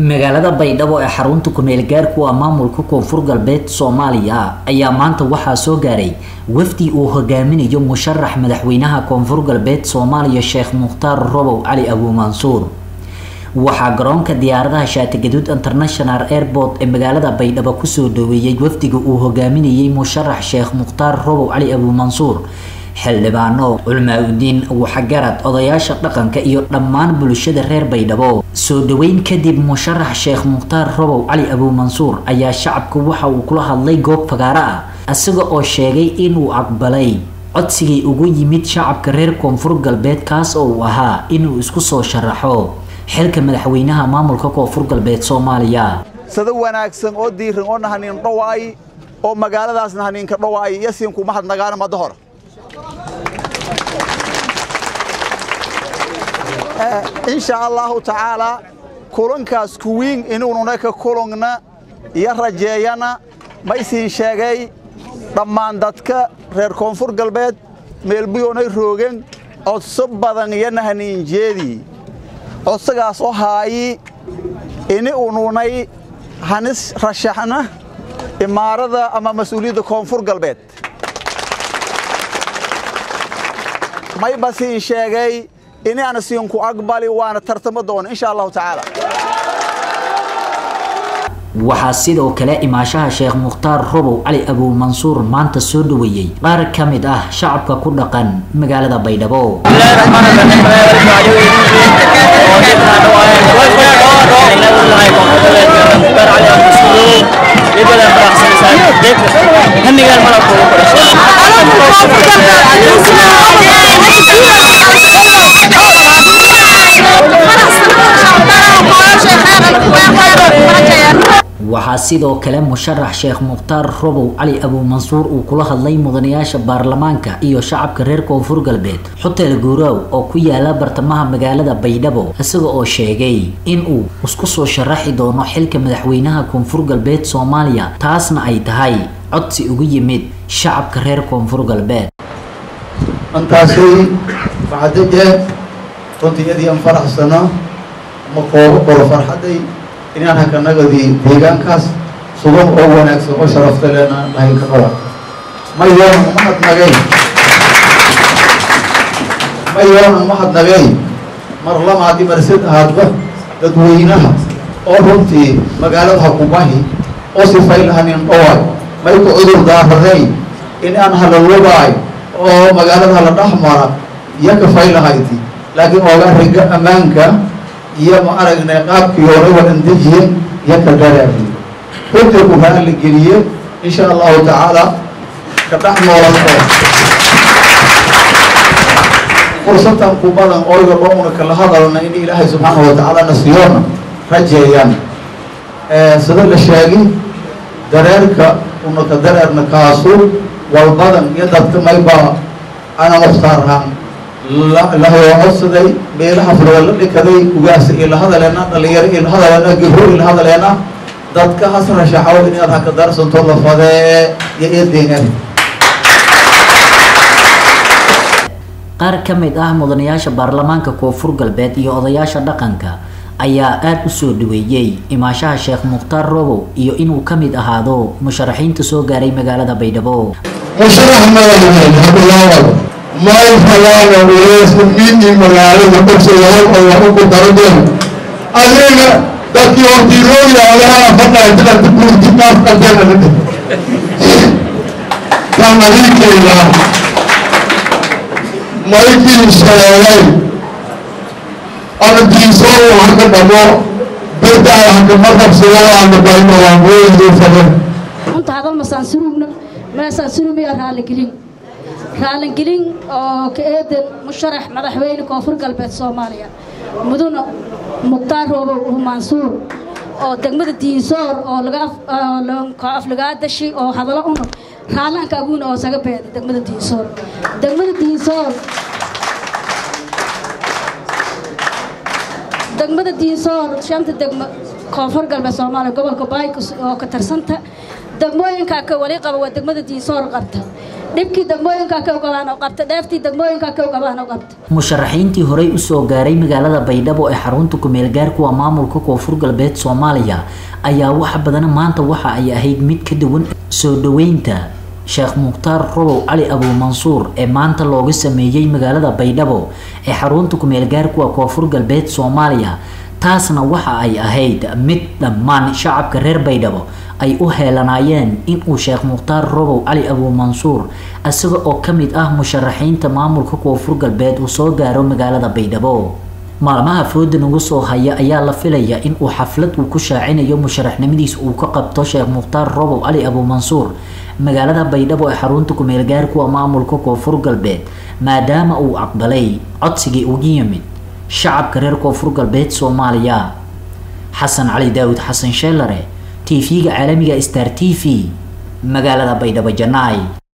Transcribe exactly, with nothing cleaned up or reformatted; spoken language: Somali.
magaalada Baydhabo ee xarunta ku meel gaarku ah maamulka Koonfur Galbeed Soomaaliya ayaa maanta waxaa soo gaaray wafdi uu hogaaminayo musharax madaxweynaha Koonfur Galbeed Soomaaliya Sheekh Mukhtaar Robow Cali Abu Mansuur waxaa garoonka diyaaradaha Shaati Gaduud International Airport ee magaalada Baydhabo ku soo dhaweeyay wafdiga uu hogaaminayay musharax Sheekh Mukhtaar Robow Cali Abu Mansuur xildhibaano culmaa'udiin waxgarad odayaasha dhaqanka iyo dhammaan bulshada reer Baydhabo soo dhaweyn kadib musharax Sheekh Mukhtaar Robow Cali Abu Mansuur ayaa shacabka waxa uu kula hadlay goob fagaara ah asaga oo sheegay inuu aqbalay codsigii ugu yimid shacabka reer Koonfur Galbeed kaas oo uu ahaa inuu isku soo sharaxo xilka madaxweynaha maamulka Koonfur Galbeed Soomaaliya sida wanaagsan oo diiran oo nahanin dhawaay oo magaaladaas nahanin ka dhawaay yasiin ku mahad nagaana madahor إن شاء الله تعالى كلن كاس كوين إنه هناك كلنا يرجعنا ما يصير شيء طبعاً دتك غير كونفور قلبت ملبيون يروجن أو صبّا ينهني جدي أو سجاس هاي إنه هناي هنس رشحنا إمارة أما مسؤولية كونفور قلبت ما يبصير شيء إني أنا سيونكو أقبلي وأنا ترتمدون إن شاء الله تعالى. وحاسيد وكلاء إماشاها شيخ مختار روبو علي أبو منصور مانتا سودويي بارك كامد أه شعبك كردقا مقالة بيدابو waxaa sidoo kale musharax Sheekh Mukhtaar Robow Cali Abu Mansuur uu kula hadlay mudanayaasha baarlamaanka iyo shacabka reer Koonfur Galbeed hotel Guuraw oo ku yaala bartamaha magaalada Baydhabo isaga oo sheegay in uu isku soo sharaxi doono xilka madaxweynaha Koonfur Galbeed Soomaaliya taasna ay tahay codsi ugu yimid shacabka reer Koonfur Galbeed antaasi waxaad runtii aan faraxsana ma koobo koro farxaday inaan hakanagadii deegaankaas sugan oo wanaagsan oo sharafta leh aan ka qabo ma yoon mahad nagay ma yoon mahad nagay mar lama hadii marsid ahaadba dadweynaha oo runtii magaalada ku baahi oo si fayl ahayn oo may ku cudur daaray in aan halowbay oo magaalada la dhaxmara yaka fayl ahayti laakiin oo la riga amaanka iyo ma aragnay qaabkii hore wadan dejiyay yaka daraabay runtii ku hal geliye insha Allah ta'ala ka dhaxmara fursatan ku badan oo iga boona kala hadalna in Ilaahay subhanahu wa ta'ala nasiyona rajeeyaan ee sida la sheegay dareerka una ka dareerna kaasu wal badan iyo dadka may ba ana muxtaarhan la hoo codsaday meelaha furwala dhikaday ugaas ila hadalena dhalinyar ila hadalena gabro ila hadalena dadka hasra shaxaw in aad ka darsanto la fadee iyo eedeen qaar kamid ah mudanayaasha baarlamaanka Koonfur Galbeed iyo odayaasha dhaqanka ayaa aad u soo dhaweeyay imaashaha Sheekh Mukhtaar Robow iyo inuu kamid ahaado musharaxiinta soo gaaray magaalada Baydhabo musharax madaxweyne ما يفعلنا وياس مني مقالة بسيار الله أكو دردين ألينا دكي ورديروي عليها فنا يتلا تقول تناف قدنا لده كان عليك إلا ما يكي الشيالي أنا ديسو وحكا دمو بيتا حكا مطب سيارة عند بايما وانوين دي فضل انت هذا المسانسرونا ما سانسرو ميارها لكلين رالن جلين أو كأيد مشرح مدحوين كونفور قلبت سوماليا مدن مختار روبو منصور أو تجمد الدينصور أو لقاف لون كاف لقاد الشيء أو هذا لا أنه رالن كابون أو سجبت تجمد الدينصور تجمد الدينصور تجمد الدينصور شامت تجمد كونفور قلبت سوماليا قبل كبايك أو كترسنته تجمعين كاكولي قبل تجمد الدينصور قبته dhibkii degmooyinka ka gabaan oo qabta dheeftii degmooyinka ka gabaan oo qabta musharaxiintii horey u soo gaaray magaalada Baydhabo ee xarunta ku meel gaarku waa maamulka Koonfur Galbeed Soomaaliya ayaa wax badan maanta waxa ay ahayd mid ka duwan soo dhaweynta Sheekh Mukhtaar Robow Cali Abu Mansuur ee maanta looga sameeyay magaalada Baydhabo ee xarunta ku meel gaarku waa Koonfur Galbeed Soomaaliya taasna waxa ay ahayd mid dhammaan shacabka reer Baydhabo ay u heelanayeen in uu Sheekh Mukhtaar Robow Cali Abu Mansuur asaga oo kamid ah musharaxiinta maamulka Koonfur Galbeed uu soo gaaro magaalada Baydhabo maalmaha foodan ugu soo haya ayaa la filayaa in uu xaflad uu ku shaacinayo musharaxnimadiisa uu ka qabto Sheekh Mukhtaar Robow Cali Abu Mansuur magaalada Baydhabo ee xarunta ku meel gaarku waa maamulka Koonfur Galbeed maadaama uu aqbalay codsigii ugu yimid shacabka reer Koonfur Galbeed Soomaaliya Xasan Cali Daawud Xasan Sheelare T V-ga caalamiga Star T V magaalada Baydhabo Janay